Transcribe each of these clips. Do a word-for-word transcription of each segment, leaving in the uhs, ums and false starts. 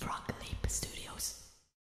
Frog Leap Studios.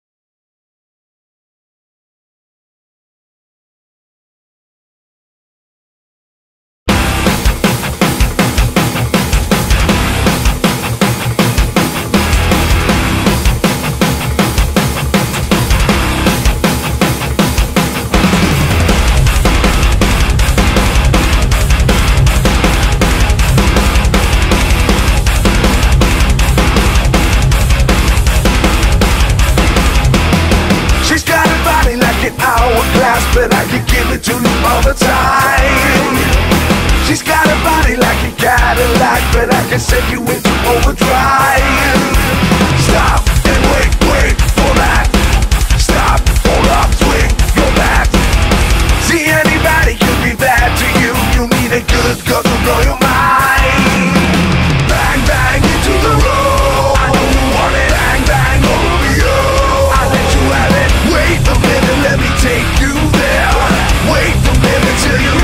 But I can give it to you all the time. She's got a body like a Cadillac, but I can send you into overdrive. Stop and wait, wait for that. Stop, hold up, swing your back. See, anybody can be bad to you. You need a good girl to blow your mind. Bang, bang into the road. I know you want it. Bang, bang over you. I'll let you have it. Wait a minute, let me take you there. Wait a minute till you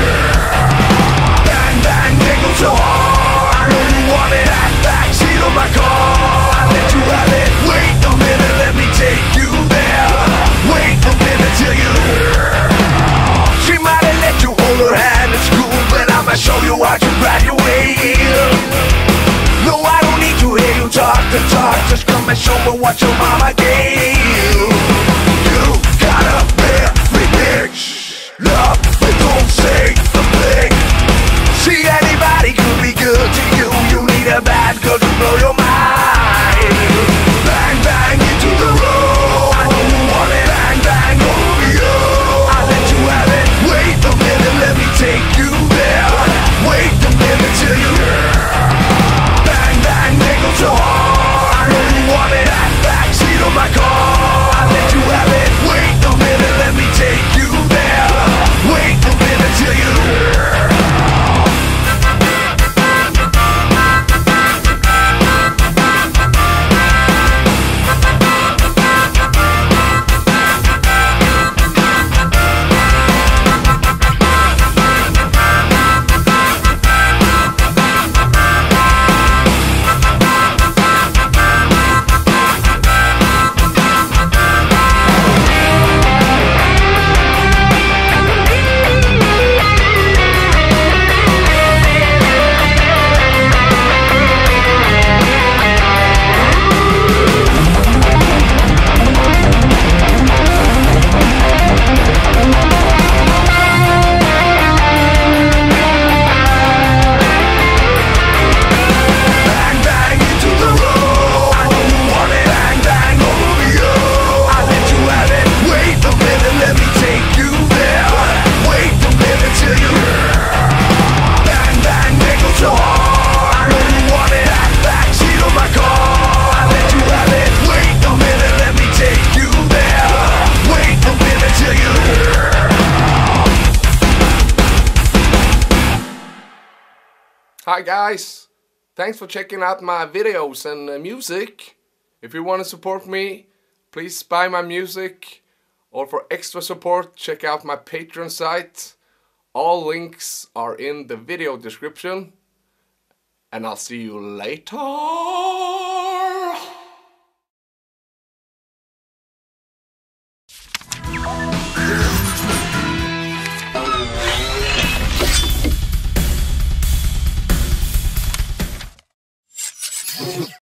bang, bang, nigga so hard. I know you want it. Back, back, seat of my car. I'll let you have it. Wait a minute, let me take you there. Wait a minute till you she might have let you hold her hand in school, but I'ma show you how to graduate. No, I don't need to hear you talk the talk. Just come and show me what your mama gave you. You gotta bear me big love, but don't say a thing. See, anybody could be good to you. You need a bad girl to blow your mind. Bang, bang into the road. I know you want it. Bang, bang over you. I'll let you have it. Wait a minute, let me take you there. Wait a minute till you bang, bang, nigga so hard. I know you want it. Back, back seat of my car. I'll let you have it. Wait a minute, let me take you there. Wait a minute till you Hi guys, thanks for checking out my videos and uh, music. If you want to support me, please buy my music, or for extra support check out my Patreon site. All links are in the video description, and I'll see you later.